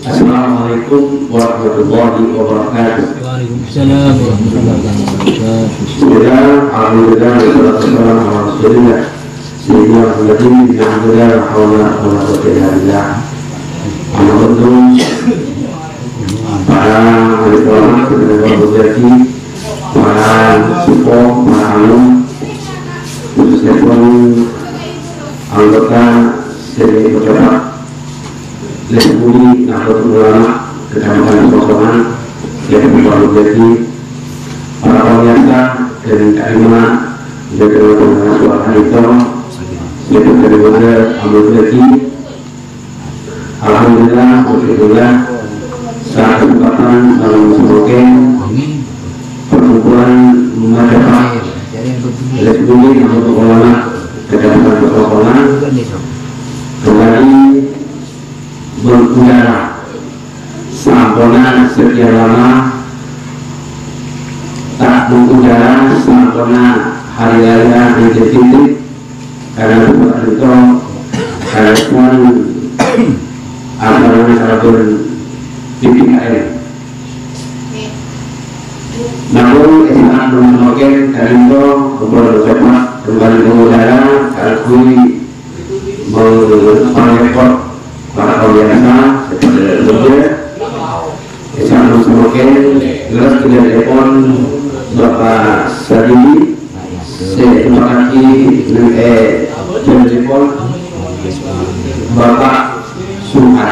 Assalamualaikum warahmatullahi wabarakatuh. Waalaikumsalam warahmatullahi wabarakatuh. Bismillah, alhamdulillah, wassalamualaikum warahmatullahi wabarakatuh. Sayyidina Muhammadin, alhamdulillah, wa hawla wa la quwwata illa billah. Alhamdulillah, para ulama, para bujati, para support, para alum, khususnya pun anggota seni bergerak Lesbuni Nahdlatul Ulama Kecamatan Sokongan yang berbahagia para pemirsa dan kelima jaga pendengar suara itu yaitu daripada Alhamdulillah Alhamdulillah Alhamdulillah saat kesempatan dalam sebagai perkumpulan masyarakat Lesbuni Nahdlatul Ulama Kecamatan Sokongan kembali berudara sampona sekian lama tak mengudara sampona hari raya Idul Fitri karena bukan itu harusnya acara salatun PPKM. Namun saat memakai dari itu beberapa kembali mengudara akui mengekor para pemirsa seperti berbeda Islam semakin jelas tidak telepon Bapak Sadili terima kasih dan telepon Bapak Suhan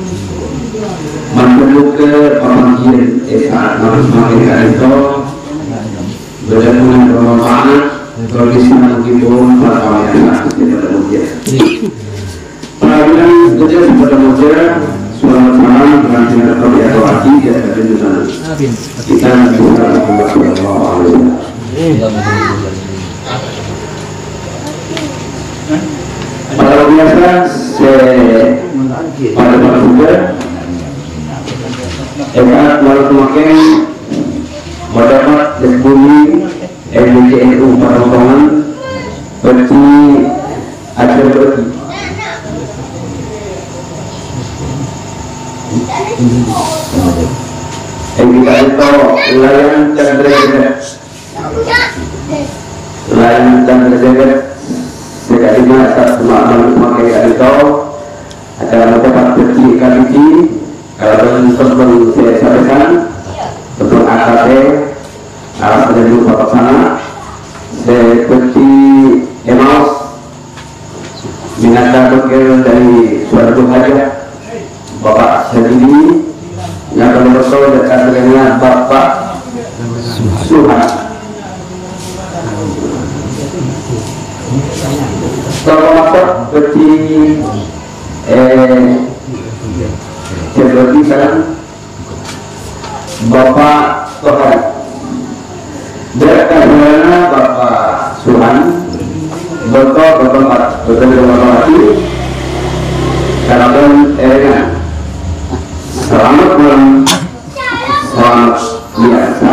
menuju ke pemanggilan saat harus semakin itu berjadikan bermanfaat kondisi meskipun para pemirsa tidak berbeda. Perhatian saja kepada masyarakat selamat malam dengan tidak terbiasa hati dan kebenaran kita bisa kembali pada biasa pada pada juga malam semakin mendapat Lesbuni MBCNU pada rombongan berarti ada berarti yang kita itu layan dan derajat sekali masa semalam memakai itu acara mendapat berci kali kalau teman saya sampaikan tentang AKT alat menjadi bapak sana seperti Emaus minat berkir dari suatu hajat Bapak sendiri yang akan bersoal dekat dengan Bapak Suhan. Termasuk seperti seperti sekarang Bapak Tuhan. Dekat dengan Bapak Suhan, Bapak hati, salam erengan. Selamat malam, selamat biasa.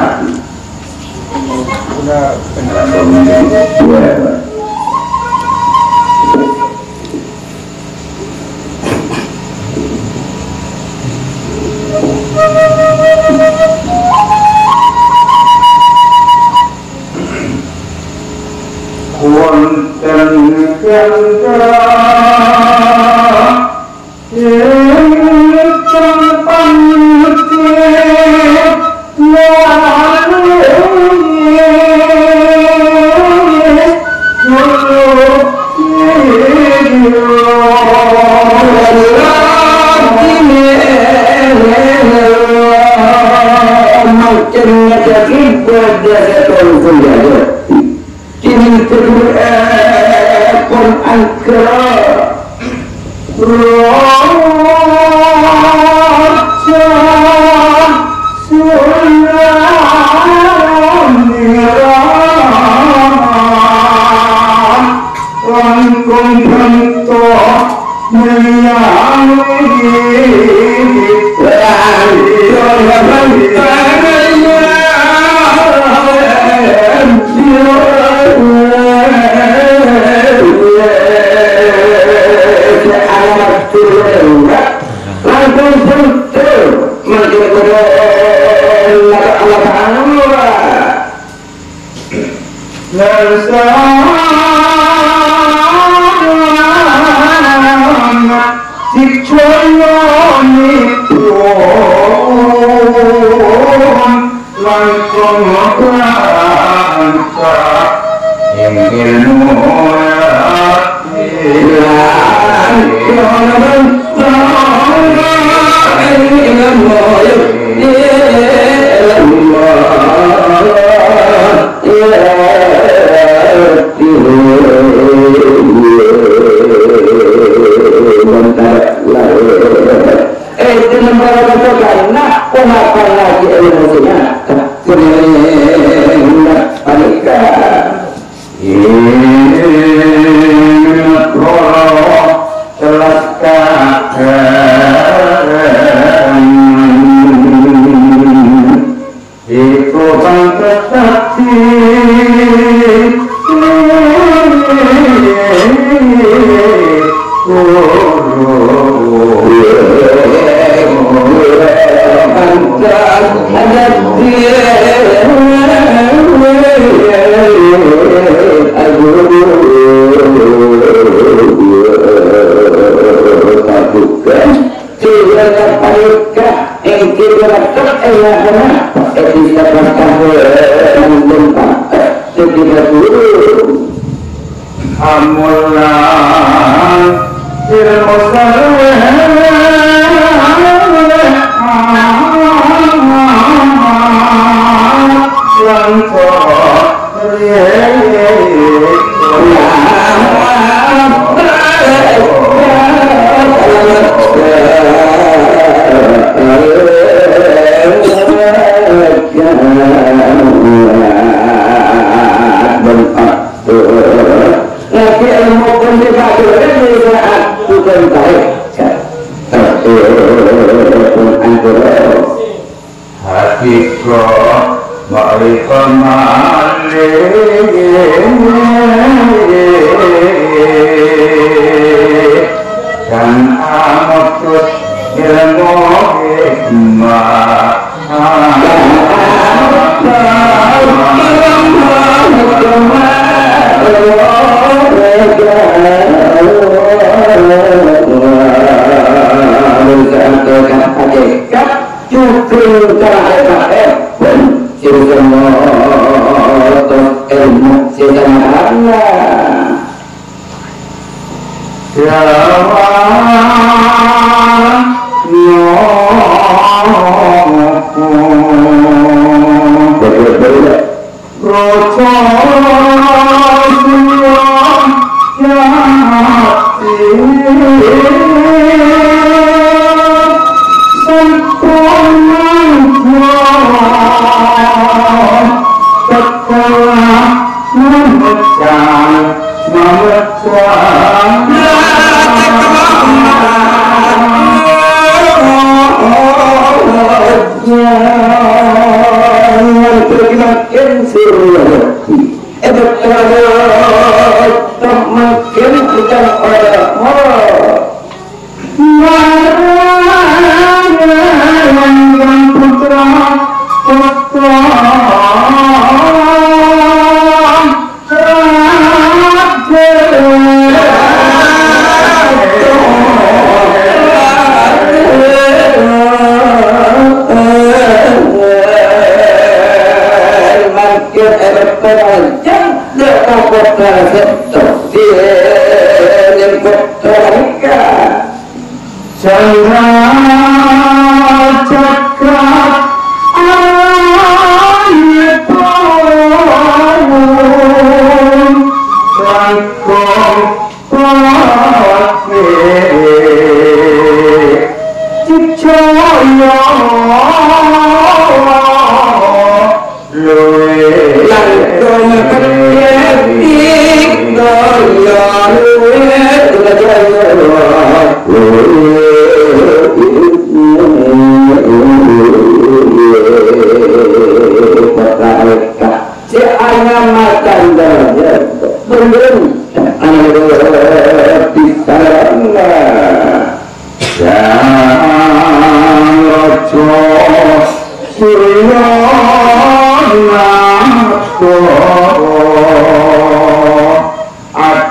Doa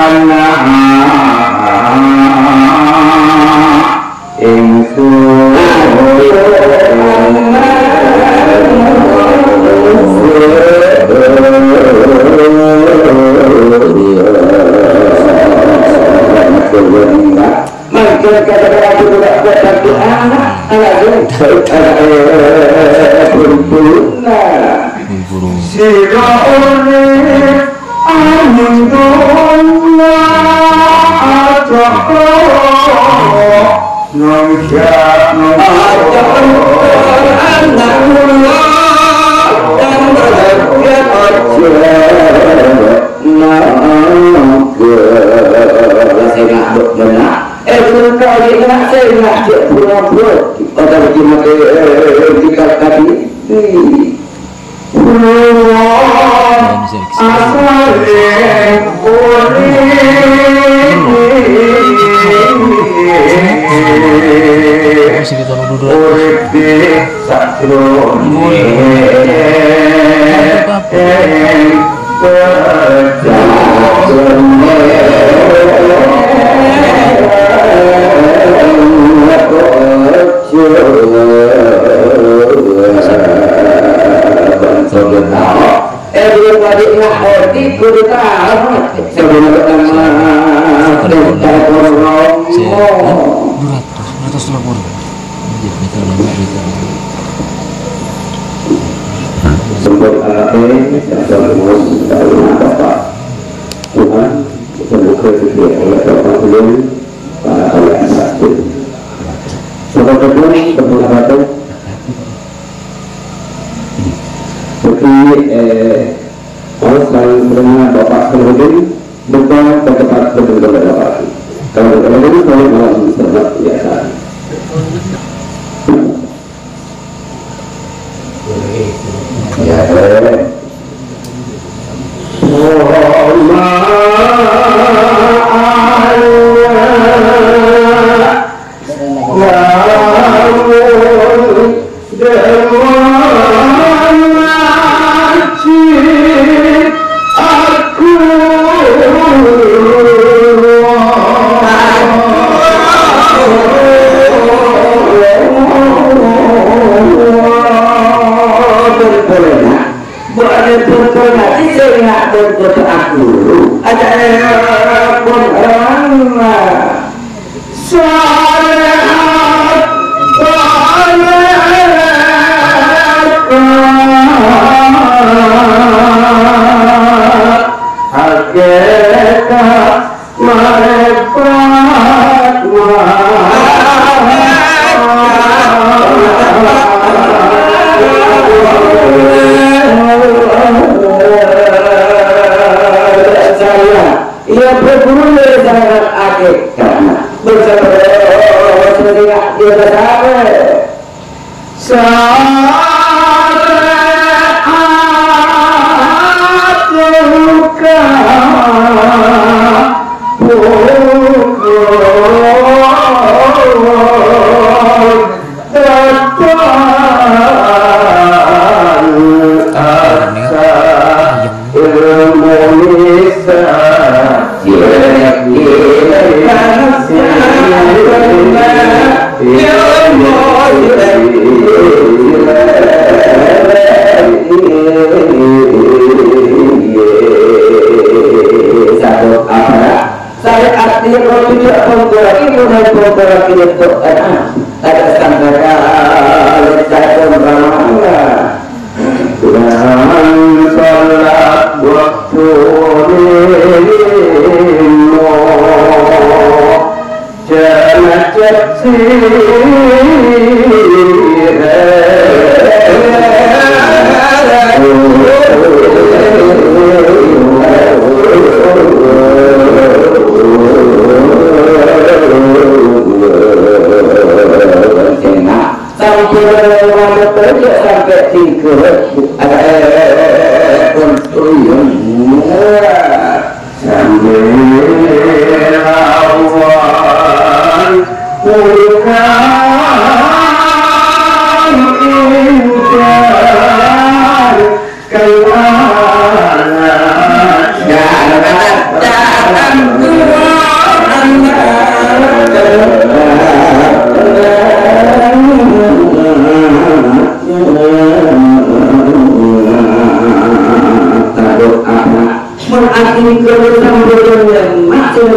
Jangan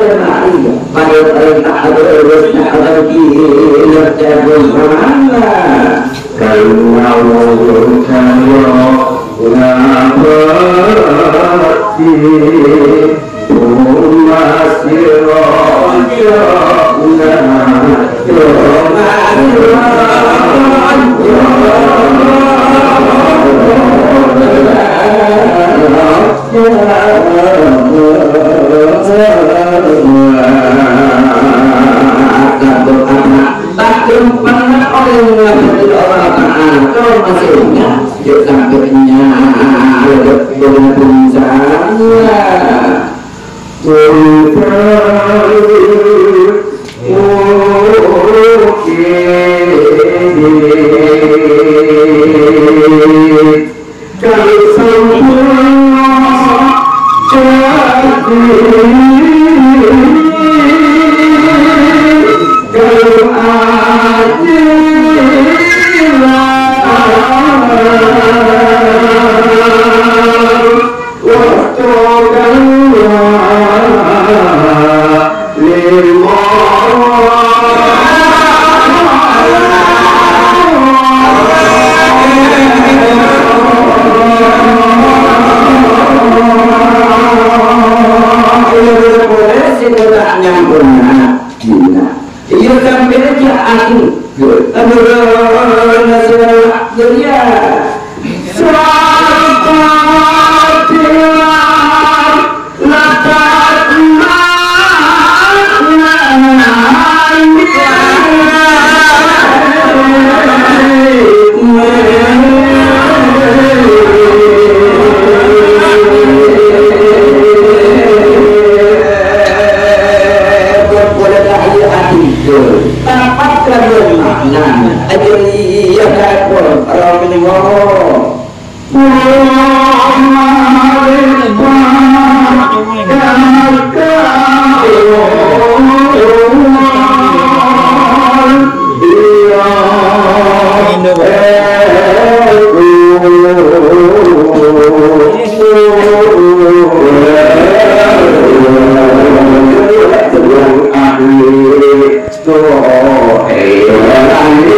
Hãy subscribe cho kênh Ghiền Mì Gõ để không bỏ lỡ